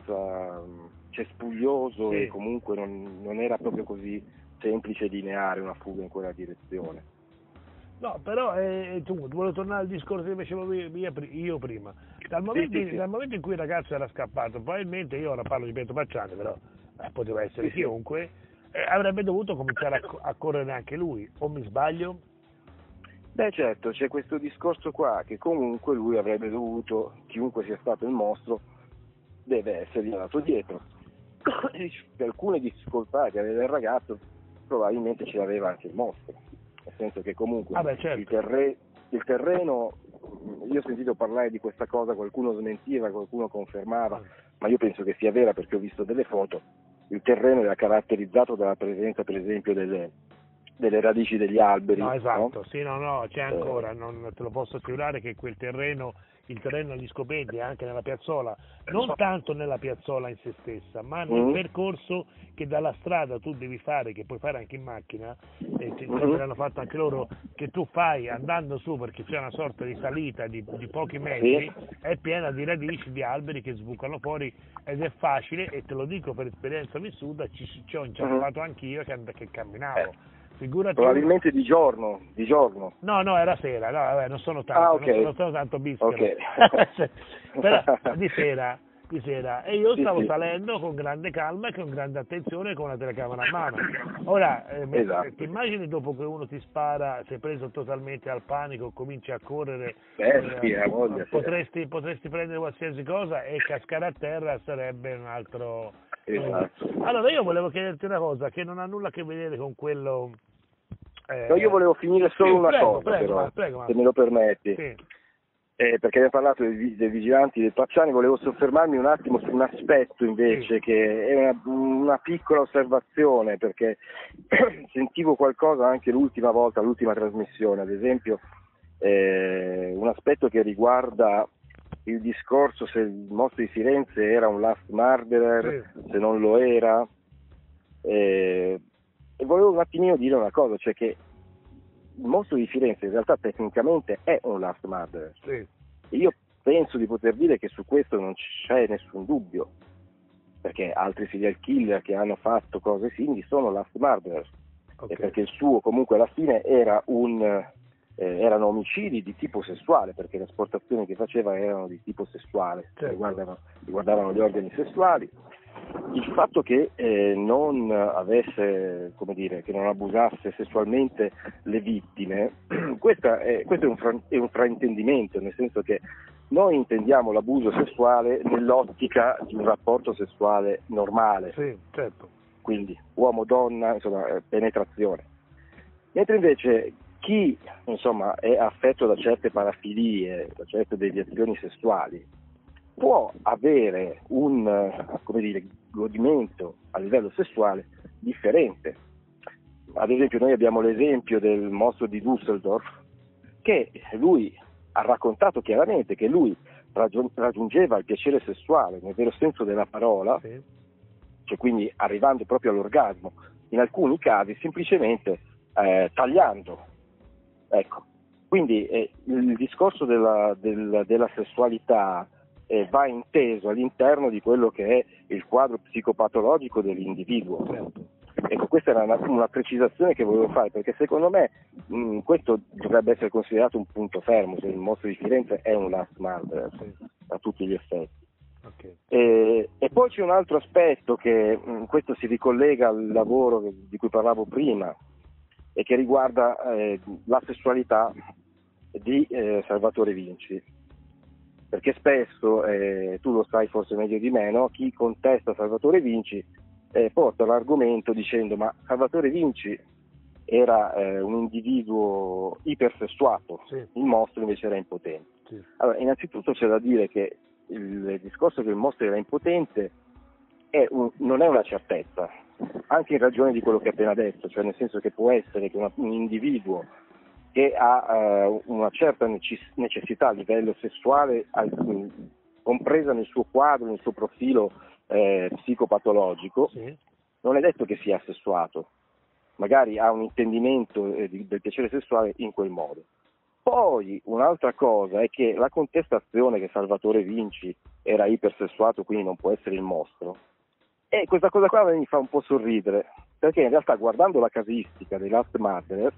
cespuglioso, sì. E comunque non era proprio così semplice lineare una fuga in quella direzione. No, però volevo tornare al discorso che facevo io prima. Dal momento in cui il ragazzo era scappato, probabilmente, io ora parlo di Pietro Pacciani, però poteva essere chiunque, avrebbe dovuto cominciare a correre anche lui, o mi sbaglio? Beh certo, c'è questo discorso qua, che comunque lui avrebbe dovuto, chiunque sia stato il mostro, deve essergli andato dietro. Per alcune difficoltà che aveva il ragazzo, probabilmente ce l'aveva anche il mostro, nel senso che comunque certo. il terreno, io ho sentito parlare di questa cosa, qualcuno smentiva, qualcuno confermava, ma io penso che sia vera perché ho visto delle foto. Il terreno era caratterizzato dalla presenza, per esempio, delle radici degli alberi. No, esatto, no? Sì, no, c'è ancora, non te lo posso assicurare che il terreno agli scopetti, anche nella piazzola, non tanto nella piazzola in se stessa, ma nel percorso che dalla strada tu devi fare, che puoi fare anche in macchina, l'hanno fatto anche loro, che tu fai andando su perché c'è una sorta di salita di pochi metri, è piena di radici di alberi che sbucano fuori ed è facile, e te lo dico per esperienza vissuta, ci ho inciampato anch'io che camminavo. Figurati probabilmente di giorno. No, era sera, vabbè, non sono tanto, non sono tanto bischero. Okay. Però di sera, e io stavo salendo con grande calma e con grande attenzione con la telecamera a mano. Ora, ti immagini dopo che uno ti spara, sei preso totalmente al panico, cominci a correre, potresti prendere qualsiasi cosa e cascare a terra sarebbe un altro... Esatto. Allora io volevo chiederti una cosa che non ha nulla a che vedere con quello... No, io volevo finire solo una cosa, prego, se me lo permetti. Sì. Perché abbiamo parlato dei vigilanti del Pacciani, volevo soffermarmi un attimo su un aspetto invece, che è una piccola osservazione, perché sentivo qualcosa anche l'ultima trasmissione, ad esempio un aspetto che riguarda il discorso se il mostro di Firenze era un last murderer, se non lo era, e volevo un attimino dire una cosa, cioè che il mostro di Firenze in realtà tecnicamente è un last murderer. Sì. E io penso di poter dire che su questo non c'è nessun dubbio, perché altri serial killer che hanno fatto cose simili sono last murderer, e perché il suo comunque alla fine erano omicidi di tipo sessuale, perché le asportazioni che faceva erano di tipo sessuale, riguardavano gli organi sessuali. Il fatto che non avesse, che non abusasse sessualmente le vittime, questo è un fraintendimento, nel senso che noi intendiamo l'abuso sessuale nell'ottica di un rapporto sessuale normale, quindi uomo-donna, insomma, penetrazione. Mentre invece chi insomma è affetto da certe parafilie, da certe deviazioni sessuali, può avere un, come dire, godimento a livello sessuale differente. Ad esempio noi abbiamo l'esempio del mostro di Düsseldorf, che lui ha raccontato chiaramente che lui raggiungeva il piacere sessuale nel vero senso della parola, sì, cioè quindi arrivando proprio all'orgasmo, in alcuni casi semplicemente tagliando. Ecco. Quindi il discorso della sessualità va inteso all'interno di quello che è il quadro psicopatologico dell'individuo. Certo. Ecco, questa era una precisazione che volevo fare, perché secondo me questo dovrebbe essere considerato un punto fermo, se il mostro di Firenze è un last murder, a tutti gli effetti. Okay. E poi c'è un altro aspetto che questo si ricollega al lavoro di cui parlavo prima e che riguarda la sessualità di Salvatore Vinci, perché spesso, tu lo sai forse meglio di me, no? Chi contesta Salvatore Vinci porta l'argomento dicendo ma Salvatore Vinci era un individuo ipersessuato, sì, il mostro invece era impotente. Sì. Allora, innanzitutto c'è da dire che il discorso che il mostro era impotente non è una certezza, anche in ragione di quello che ho appena detto, cioè nel senso che può essere che un individuo che ha una certa necessità a livello sessuale compresa nel suo quadro, nel suo profilo psicopatologico, sì, non è detto che sia assessuato, magari ha un intendimento del piacere sessuale in quel modo. Poi un'altra cosa è che la contestazione che Salvatore Vinci era ipersessuato, quindi non può essere il mostro, e questa cosa qua mi fa un po' sorridere, perché in realtà guardando la casistica dei Last Murderer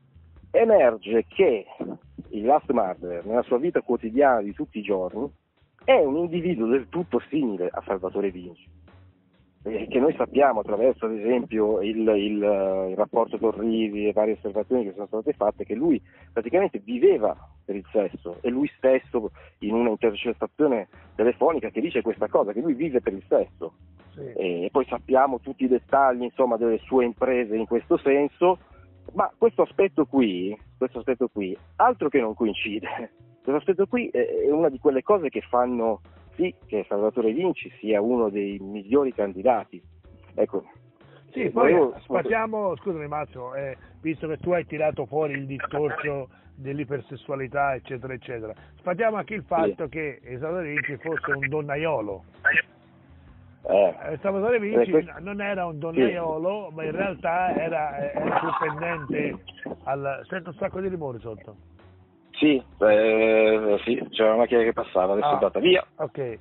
emerge che il Last Murderer nella sua vita quotidiana di tutti i giorni è un individuo del tutto simile a Salvatore Vinci, che noi sappiamo attraverso ad esempio il rapporto Torrivi e varie osservazioni che sono state fatte, che lui praticamente viveva per il sesso, e lui stesso in una intercettazione telefonica che dice questa cosa, che lui vive per il sesso. Sì. E poi sappiamo tutti i dettagli insomma delle sue imprese in questo senso, ma questo aspetto qui altro che non coincide. Questo aspetto qui è una di quelle cose che fanno sì che Salvatore Vinci sia uno dei migliori candidati. Ecco. Sì, poi spatiamo, scusami Massimo, visto che tu hai tirato fuori il discorso dell'ipersessualità eccetera eccetera, spatiamo anche il fatto, sì, che Salvatore Vinci fosse un donnaiolo. Salvatore Vinci non era un donnaiolo, sì, ma in realtà era più pendente Sento un sacco di rumore sotto. Sì, sì, c'era una macchina che passava, adesso è andata via. Ok,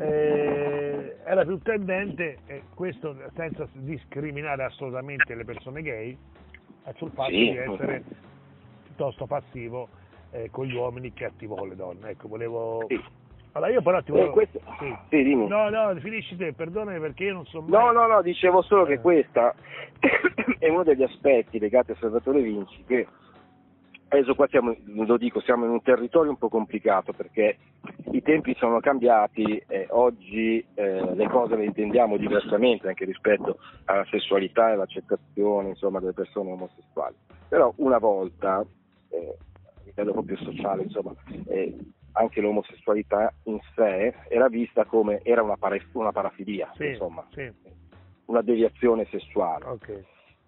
era più tendente, questo senza discriminare assolutamente le persone gay, sul fatto, sì, di essere piuttosto passivo con gli uomini che attivo con le donne. Ecco, volevo... Sì. Allora io però ti volevo... Sì. Sì, dimmi. No, finisci te, perdonami perché io non so mai... No, dicevo solo che questa è uno degli aspetti legati a Salvatore Vinci che... Adesso qua siamo in un territorio un po' complicato perché i tempi sono cambiati e oggi le cose le intendiamo diversamente anche rispetto alla sessualità e all'accettazione insomma delle persone omosessuali. Però una volta, a livello proprio sociale, insomma, anche l'omosessualità in sé era vista come una parafilia, sì, insomma, sì, una deviazione sessuale. Okay.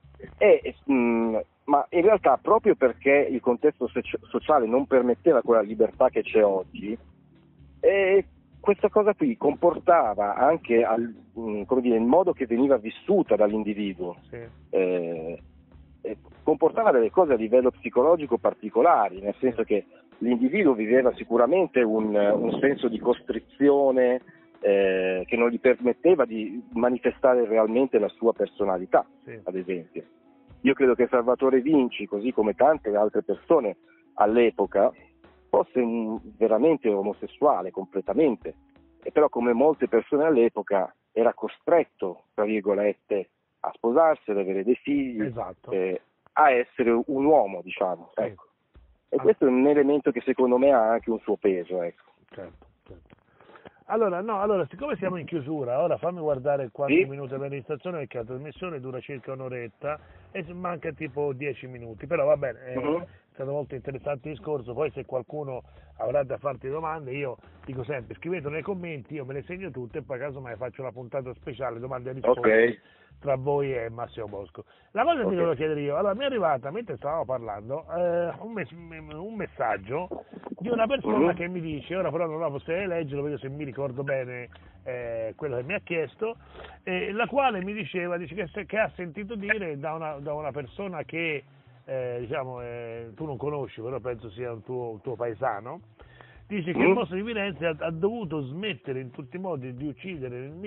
Ma in realtà proprio perché il contesto sociale non permetteva quella libertà che c'è oggi, questa cosa qui comportava anche come dire, il modo che veniva vissuta dall'individuo, sì, comportava delle cose a livello psicologico particolari, nel senso che l'individuo viveva sicuramente un senso di costrizione che non gli permetteva di manifestare realmente la sua personalità, sì, ad esempio. Io credo che Salvatore Vinci, così come tante altre persone all'epoca, fosse veramente omosessuale, completamente, e però come molte persone all'epoca era costretto, tra virgolette, a sposarsi, ad avere dei figli, esatto, a essere un uomo, diciamo. Sì. Ecco. E questo è un elemento che secondo me ha anche un suo peso. Ecco. Certo. Allora, siccome siamo in chiusura, ora fammi guardare quanti, sì, minuti per l'iniziazione, perché la trasmissione dura circa un'oretta e manca tipo 10 minuti, però va bene, stato molto interessante il discorso, poi se qualcuno avrà da farti domande io dico sempre scrivetelo nei commenti, io me le segno tutte e poi casomai faccio una puntata speciale, domande e risposte tra voi e Massimo Bosco. La cosa che ti volevo chiedere io, allora mi è arrivata, mentre stavamo parlando, un messaggio di una persona che mi dice, ora però non la posso leggerlo, vedo se mi ricordo bene quello che mi ha chiesto, la quale mi diceva, dice che ha sentito dire da una persona che tu non conosci, però penso sia un tuo paesano, dice che il mostro di Firenze ha dovuto smettere in tutti i modi di uccidere nel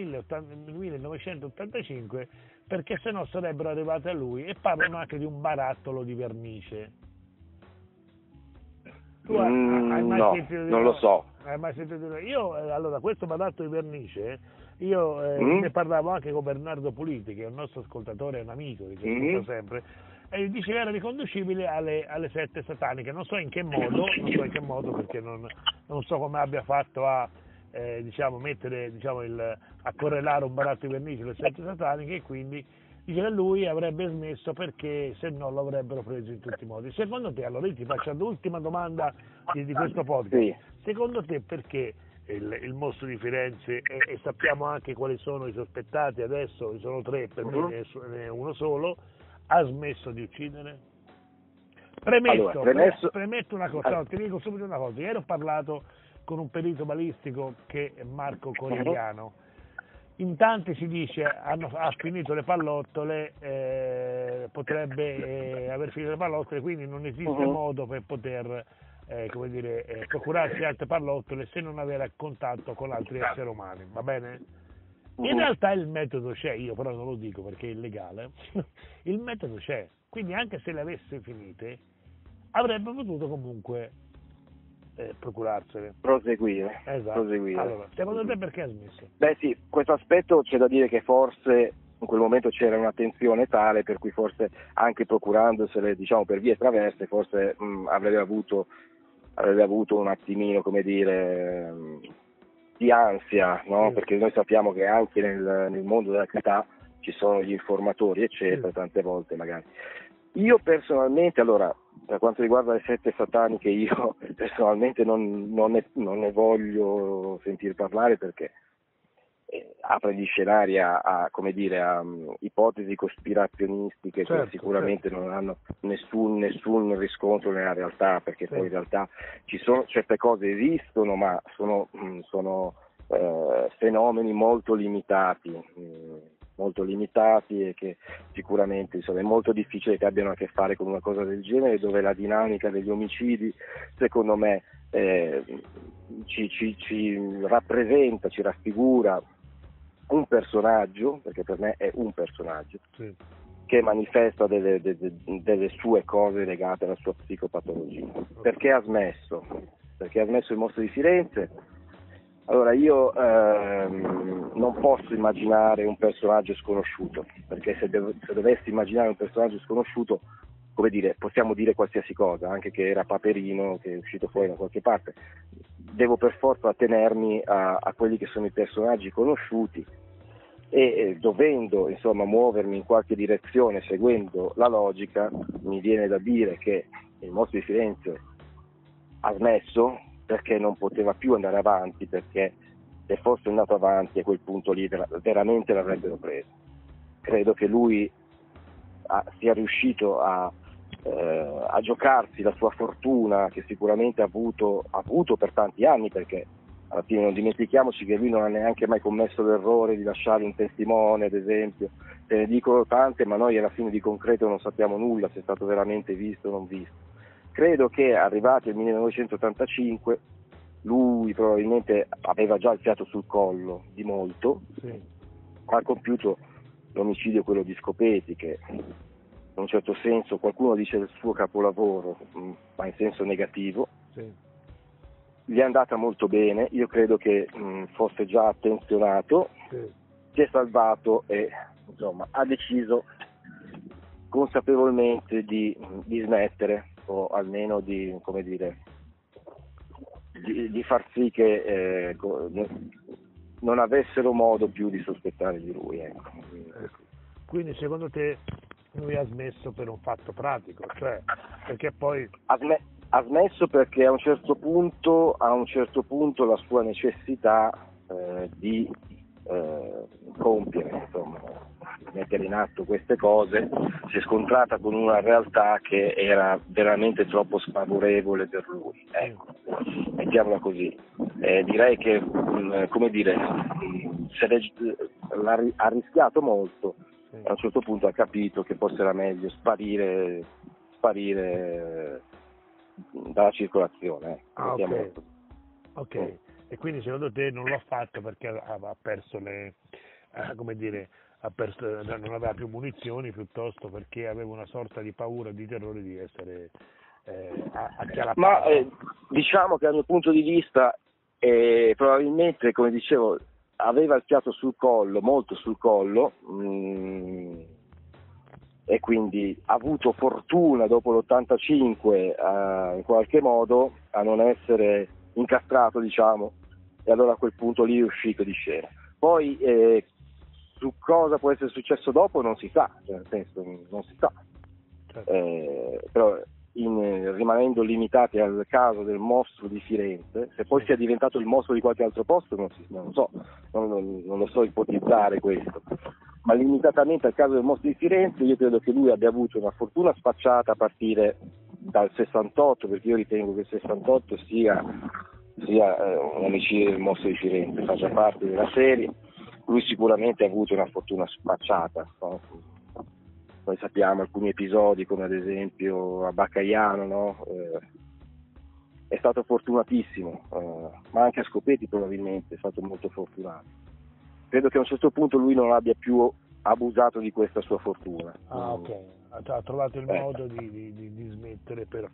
1985 perché sennò sarebbero arrivate a lui, e parlano anche di un barattolo di vernice. Tu hai mai sentito non lo so. Hai mai sentito dire? Io, allora, questo barattolo di vernice, io ne parlavo anche con Bernardo Puliti, che è un nostro ascoltatore, è un amico, che ci ascolta sempre, e dice che era riconducibile alle sette sataniche. Non so in che modo, perché non so come abbia fatto a mettere, a correlare un barattolo di vernice alle sette sataniche, e quindi dice che lui avrebbe smesso perché se no lo avrebbero preso in tutti i modi. Secondo te, allora io ti faccio l'ultima domanda di questo podcast, sì. Secondo te perché il mostro di Firenze, e sappiamo anche quali sono i sospettati adesso, sono tre, per me ne è uno solo, ha smesso di uccidere? Premetto una cosa, no, ti dico subito una cosa. Ieri ho parlato con un perito balistico che è Marco Corigliano. In tanti si dice ha finito le pallottole, potrebbe aver finito le pallottole, quindi non esiste modo per poter procurarsi altre pallottole se non avere contatto con altri esseri umani, va bene? In realtà il metodo c'è, io però non lo dico perché è illegale, il metodo c'è, quindi anche se le avesse finite avrebbe potuto comunque procurarsele. Proseguire. Esatto. Proseguire. Allora, secondo te perché ha smesso? Beh sì, questo aspetto c'è da dire che forse in quel momento c'era una tensione tale per cui forse anche procurandosele, diciamo, per vie traverse, forse avrebbe avuto un attimino, come dire, di ansia, no? Perché noi sappiamo che anche nel mondo della criminalità ci sono gli informatori, eccetera, tante volte magari. Io personalmente, allora, per quanto riguarda le sette sataniche, io personalmente non ne voglio sentire parlare perché apre gli scenari a ipotesi cospirazionistiche, che sicuramente non hanno nessun riscontro nella realtà, perché poi in realtà ci sono certe cose esistono, ma sono fenomeni molto limitati e che sicuramente è molto difficile che abbiano a che fare con una cosa del genere, dove la dinamica degli omicidi secondo me ci rappresenta, ci raffigura un personaggio, perché per me è un personaggio, che manifesta delle sue cose legate alla sua psicopatologia. Perché ha smesso? Perché ha smesso il mostro di Firenze? Allora io non posso immaginare un personaggio sconosciuto, perché se dovessi immaginare un personaggio sconosciuto, come dire, possiamo dire qualsiasi cosa, anche che era Paperino, che è uscito fuori da qualche parte. Devo per forza attenermi a quelli che sono i personaggi conosciuti e dovendo insomma muovermi in qualche direzione seguendo la logica, mi viene da dire che il mostro di Firenze ha smesso perché non poteva più andare avanti, perché se fosse andato avanti a quel punto lì veramente l'avrebbero preso. Credo che lui sia riuscito a giocarsi la sua fortuna, che sicuramente ha avuto per tanti anni, perché alla fine non dimentichiamoci che lui non ha neanche mai commesso l'errore di lasciare un testimone, ad esempio. Se ne dicono tante, ma noi alla fine di concreto non sappiamo nulla se è stato veramente visto o non visto. Credo che arrivato il 1985 lui probabilmente aveva già il fiato sul collo di molto, ha compiuto l'omicidio, quello di Scopeti, che in un certo senso qualcuno dice del suo capolavoro, ma in senso negativo. Gli è andata molto bene, io credo che fosse già attenzionato, si è salvato e insomma ha deciso consapevolmente di smettere, o almeno di far sì che non avessero modo più di sospettare di lui. Quindi secondo te lui ha smesso per un fatto pratico, cioè perché poi ha smesso perché a un certo punto la sua necessità di compiere, insomma, mettere in atto queste cose, si è scontrata con una realtà che era veramente troppo sfavorevole per lui, ecco, mettiamola così. Direi che ha rischiato molto, a un certo punto ha capito che forse era meglio sparire dalla circolazione. Ok. E quindi secondo te non l'ha fatto perché ha perso non aveva più munizioni, piuttosto perché aveva una sorta di paura, di terrore di essere acchiappato? Ma diciamo che dal mio punto di vista probabilmente, come dicevo, aveva il fiato sul collo, molto sul collo, e quindi ha avuto fortuna dopo l'85 in qualche modo a non essere incastrato, diciamo, e allora a quel punto lì è uscito di scena. Poi su cosa può essere successo dopo non si sa, cioè, nel senso, non si sa. Certo. Però rimanendo limitati al caso del mostro di Firenze, se poi sia diventato il mostro di qualche altro posto non lo so ipotizzare questo, ma limitatamente al caso del mostro di Firenze io credo che lui abbia avuto una fortuna sfacciata a partire dal 68, perché io ritengo che il 68 sia un omicidio del mostro di Firenze, faccia parte della serie. Lui sicuramente ha avuto una fortuna sfacciata, no? Noi sappiamo alcuni episodi, come ad esempio a Baccaiano, no? È stato fortunatissimo, ma anche a Scopeti probabilmente è stato molto fortunato. Credo che a un certo punto lui non abbia più abusato di questa sua fortuna. Ok, ha trovato il modo di smettere per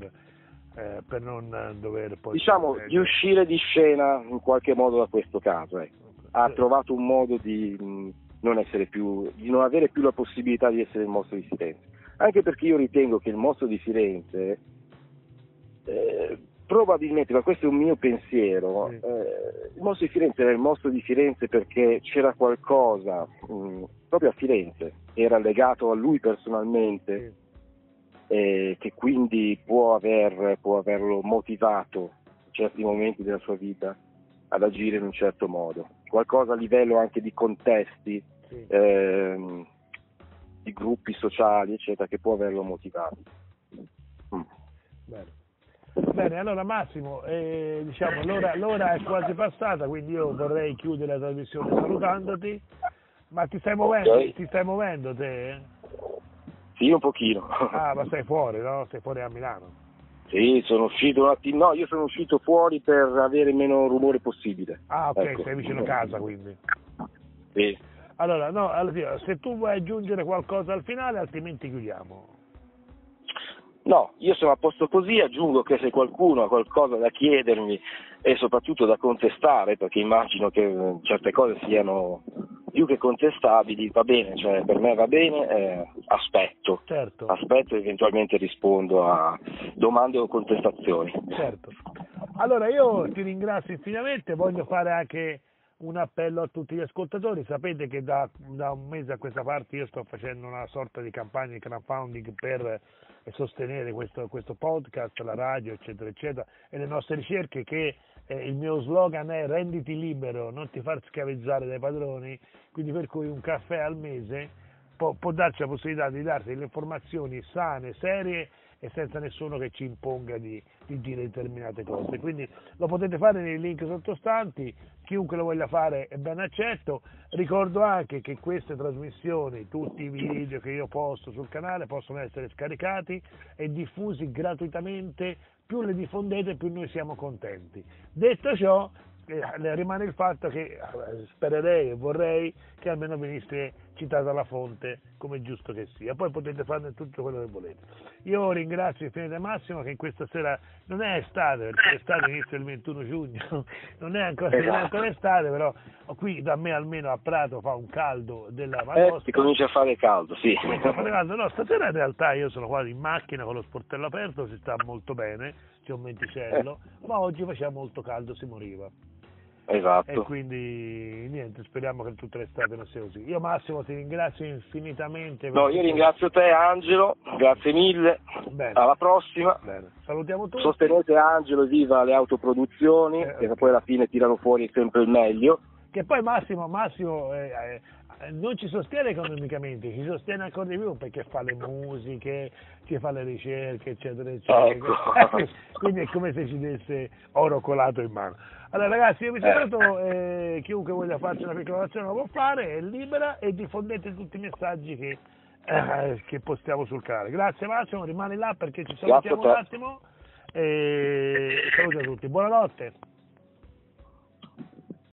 non dover poi... Diciamo di uscire di scena in qualche modo da questo caso, ecco. Ha trovato un modo di non avere più la possibilità di essere il mostro di Firenze, anche perché io ritengo che il mostro di Firenze probabilmente, ma questo è un mio pensiero, il mostro di Firenze era il mostro di Firenze perché c'era qualcosa proprio a Firenze, era legato a lui personalmente, che quindi può averlo motivato in certi momenti della sua vita ad agire in un certo modo, qualcosa a livello anche di contesti, di gruppi sociali, eccetera, che può averlo motivato. Bene, allora Massimo, diciamo l'ora è quasi passata, quindi io vorrei chiudere la trasmissione salutandoti, ma ti stai muovendo? Okay. Ti stai muovendo te? Sì, un pochino. Ah, ma sei fuori, no? Sei fuori a Milano? Sì, sono uscito un attimo, no, io sono uscito fuori per avere meno rumore possibile. Ah, ok, ecco. sei vicino a casa quindi. Sì. Allora, no, se tu vuoi aggiungere qualcosa al finale, altrimenti chiudiamo. No, io sono a posto così, aggiungo che se qualcuno ha qualcosa da chiedermi e soprattutto da contestare, perché immagino che certe cose siano più che contestabili, va bene, cioè per me va bene, aspetto. Certo. Aspetto e eventualmente rispondo a domande o contestazioni. Certo. Allora io ti ringrazio infinitamente, voglio fare anche un appello a tutti gli ascoltatori. Sapete che da un mese a questa parte io sto facendo una sorta di campagna di crowdfunding per sostenere questo podcast, la radio, eccetera, eccetera, e le nostre ricerche, che il mio slogan è renditi libero, non ti far schiavizzare dai padroni, quindi per cui un caffè al mese può darci la possibilità di darti delle informazioni sane, serie e senza nessuno che ci imponga di dire determinate cose. Quindi lo potete fare nei link sottostanti, chiunque lo voglia fare è ben accetto. Ricordo anche che queste trasmissioni, tutti i video che io posto sul canale, possono essere scaricati e diffusi gratuitamente. Più le diffondete, più noi siamo contenti. Detto ciò, rimane il fatto che spererei e vorrei che almeno venisse citata la fonte, come giusto che sia. Poi potete farne tutto quello che volete. Io ringrazio infinitamente Massimo, che questa sera non è estate, perché l'estate inizia il 21 giugno, non è ancora estate, però qui da me almeno a Prato fa un caldo della Madonna. Si comincia a fare caldo, sì. No, stasera in realtà io sono quasi in macchina con lo sportello aperto, si sta molto bene, c'è un venticello, ma oggi faceva molto caldo, si moriva. Esatto. E quindi niente, speriamo che tutte le strade non siano così. Io Massimo ti ringrazio infinitamente. No, io ringrazio te Angelo, grazie mille, Bene. alla prossima. Bene. Salutiamo tutti. Sostenete Angelo, viva le autoproduzioni, che poi alla fine tirano fuori sempre il meglio. Che poi Massimo non ci sostiene economicamente, ci sostiene ancora di più perché fa le musiche, che fa le ricerche, eccetera, eccetera. Ecco. Quindi è come se ci desse oro colato in mano. Allora ragazzi, io vi saluto, chiunque voglia farci una piccola donazione lo può fare, è libera, e diffondete tutti i messaggi che postiamo sul canale. Grazie Massimo, rimani là perché ci salutiamo un attimo e saluto a tutti. Buonanotte.